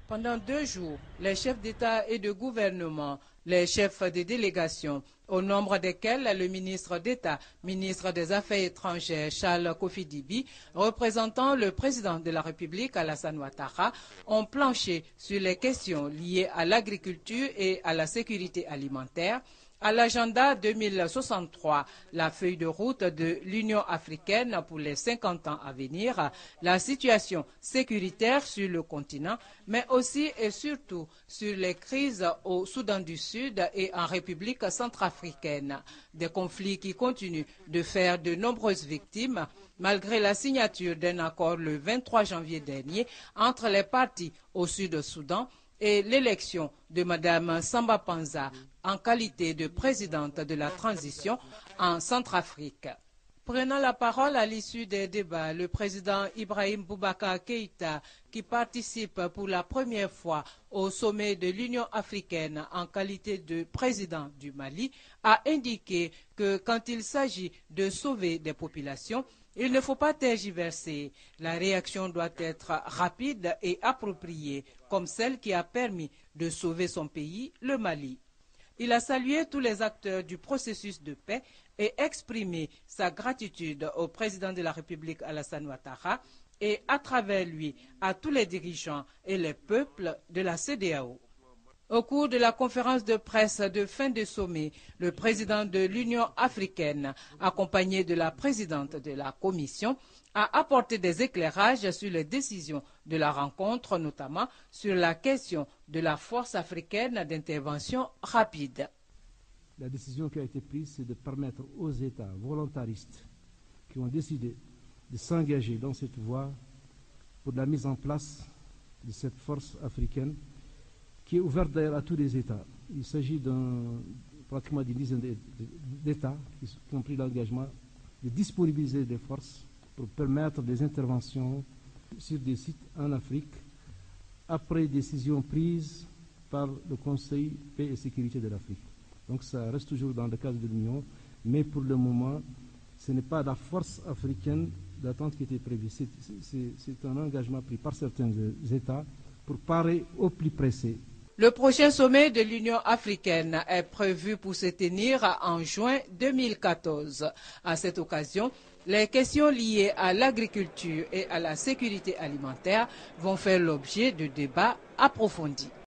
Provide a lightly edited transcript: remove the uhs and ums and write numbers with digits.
Pendant 2 jours, les chefs d'État et de gouvernement, les chefs des délégations, au nombre desquels le ministre d'État, ministre des Affaires étrangères Charles Kofi Dibi, représentant le président de la République Alassane Ouattara, ont planché sur les questions liées à l'agriculture et à la sécurité alimentaire, à l'agenda 2063, la feuille de route de l'Union africaine pour les 50 ans à venir, la situation sécuritaire sur le continent, mais aussi et surtout sur les crises au Soudan du Sud et en République centrafricaine. Des conflits qui continuent de faire de nombreuses victimes, malgré la signature d'un accord le 23 janvier dernier entre les partis au Sud-Soudan et l'élection de Mme Samba Panza en qualité de présidente de la transition en Centrafrique. Prenant la parole à l'issue des débats, le président Ibrahim Boubacar Keïta, qui participe pour la première fois au sommet de l'Union africaine en qualité de président du Mali, a indiqué que quand il s'agit de sauver des populations, il ne faut pas tergiverser. La réaction doit être rapide et appropriée, comme celle qui a permis de sauver son pays, le Mali. Il a salué tous les acteurs du processus de paix et exprimé sa gratitude au président de la République Alassane Ouattara et à travers lui à tous les dirigeants et les peuples de la CEDEAO. Au cours de la conférence de presse de fin de sommet, le président de l'Union africaine, accompagné de la présidente de la Commission, a apporté des éclairages sur les décisions de la rencontre, notamment sur la question de la force africaine d'intervention rapide. La décision qui a été prise, c'est de permettre aux États volontaristes qui ont décidé de s'engager dans cette voie pour la mise en place de cette force africaine qui est ouverte d'ailleurs à tous les États. Il s'agit pratiquement d'une dizaine d'États qui ont pris l'engagement de disponibiliser des forces pour permettre des interventions sur des sites en Afrique après décision prise par le Conseil paix et sécurité de l'Afrique. Donc ça reste toujours dans le cadre de l'Union, mais pour le moment, ce n'est pas la force africaine d'attente qui était prévue. C'est un engagement pris par certains États pour parer au plus pressé. Le prochain sommet de l'Union africaine est prévu pour se tenir en juin 2014. À cette occasion, les questions liées à l'agriculture et à la sécurité alimentaire vont faire l'objet de débats approfondis.